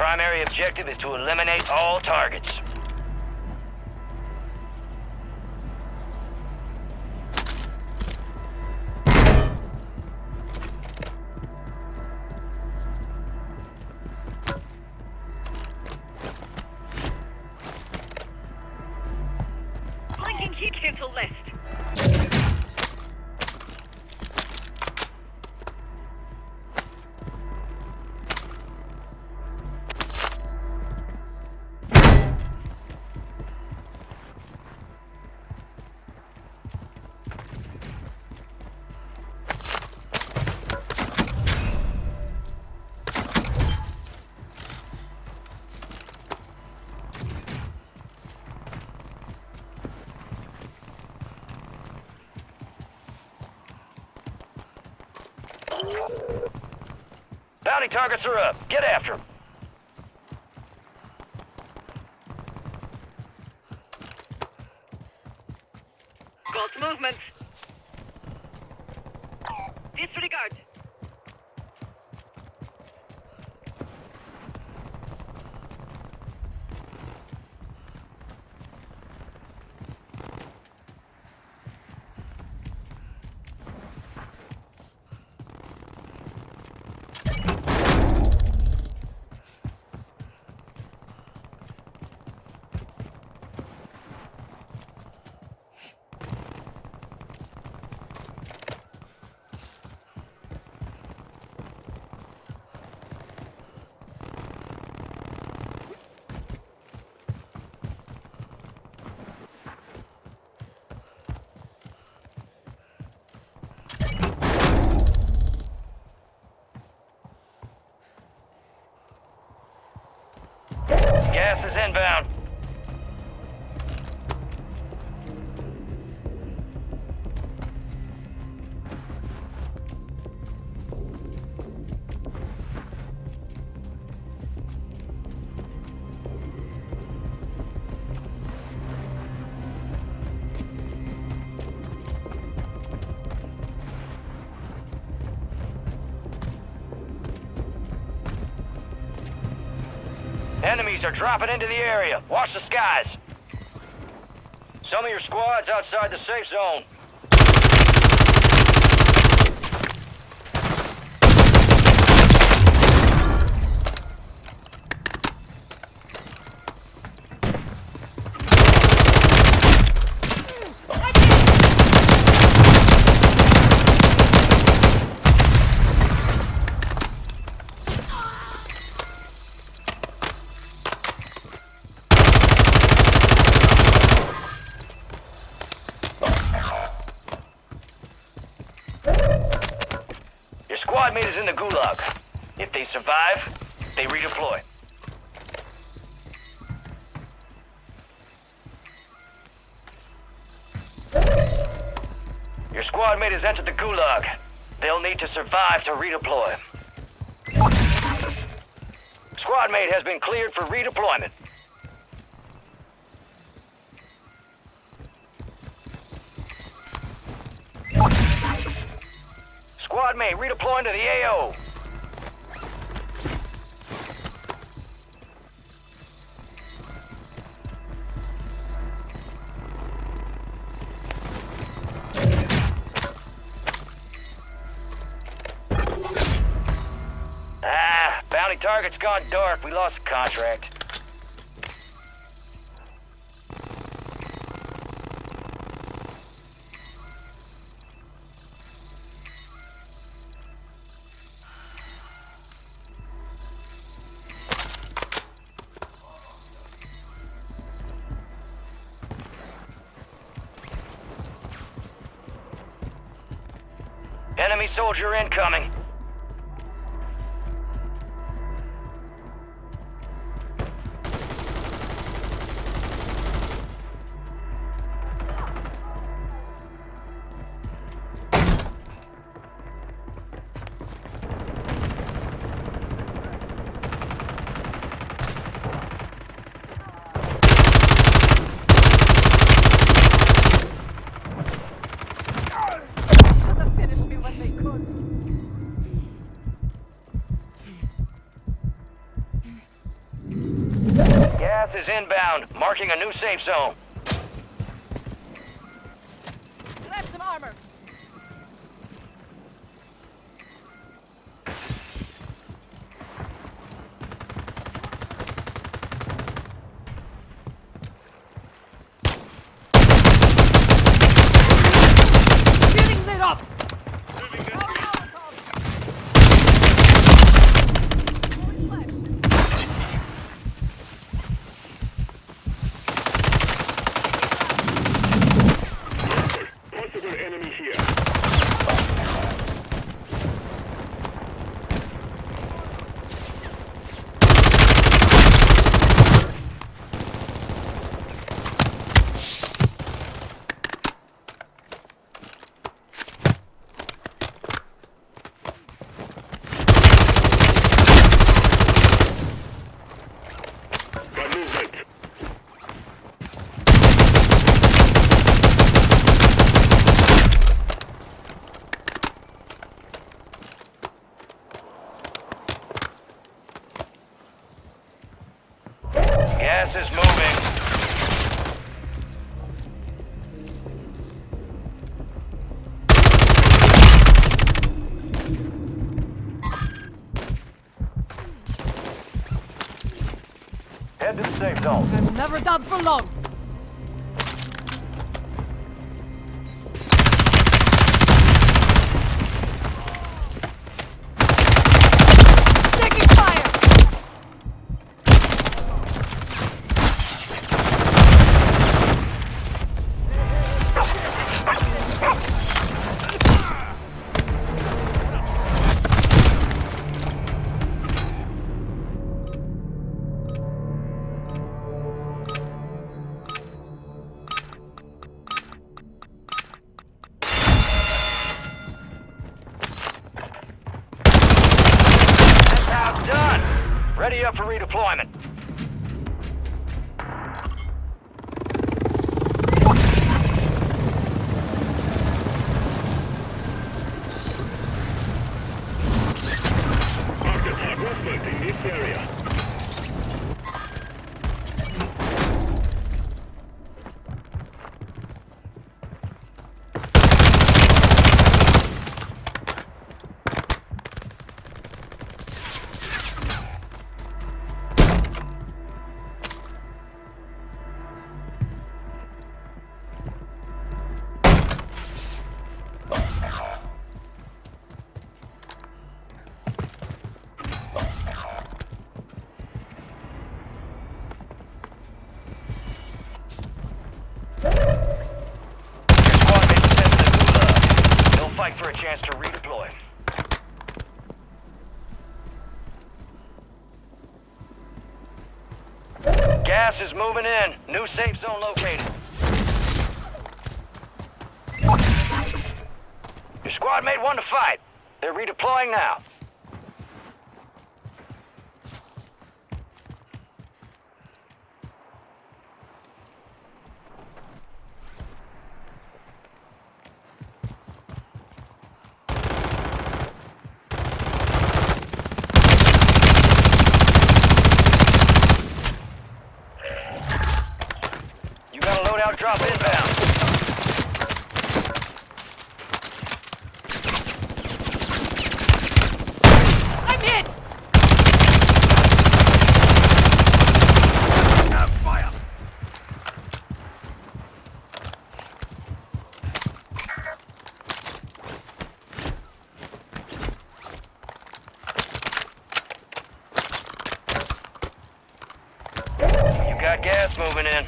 primary objective is to eliminate all targets. Blinking heat cancel list. Bounty targets are up. Get after them. Got movement. Disregard. Gas is inbound. Enemies are dropping into the area. Watch the skies. Some of your squad's outside the safe zone. Squad mate is in the gulag. If they survive, they redeploy. Your squad mate has entered the gulag. They'll need to survive to redeploy. Squad mate has been cleared for redeployment. Squad mate redeploying to the AO. Bounty target's gone dark. We lost the contract. Enemy soldier incoming. Should have finished me when they could. Gas is inbound, marking a new safe zone. Grab some armor. Getting lit up! Gas is moving. Head to the safe zone. I'm never done for long. Taking fire! Ready up for redeployment. In this area. Fight for a chance to redeploy. Gas is moving in. New safe zone located. Your squad made one to fight. They're redeploying now. Loadout drop inbound. I'm hit! Fire. You got gas moving in.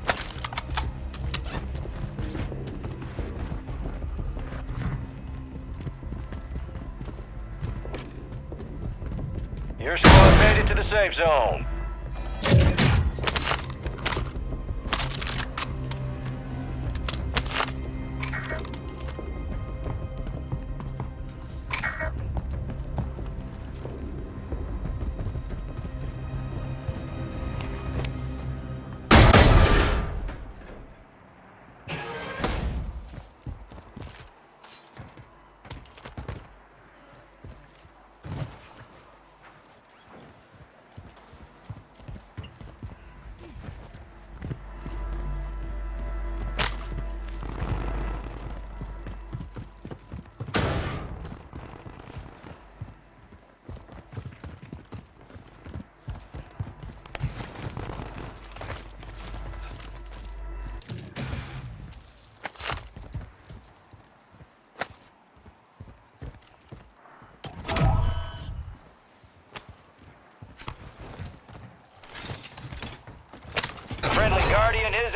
Your squad made it to the safe zone.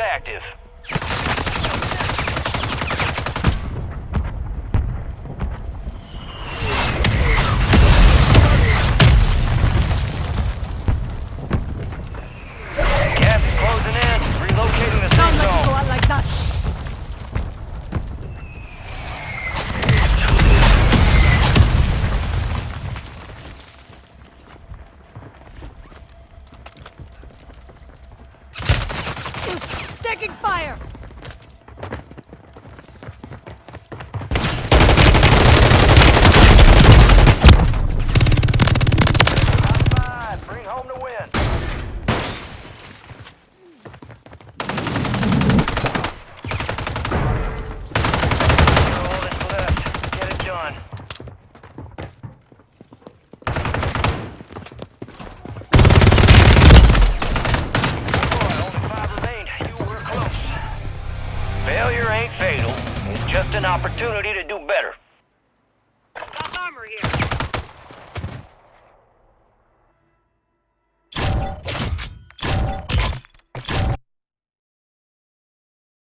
active. Gas is closing in. Relocating the Can't safe let you go zone. out like that. Taking fire! High five. Bring home the win. All that's left. Get it done. Only 5 remain. You were close. Failure ain't fatal. It's just an opportunity to do better.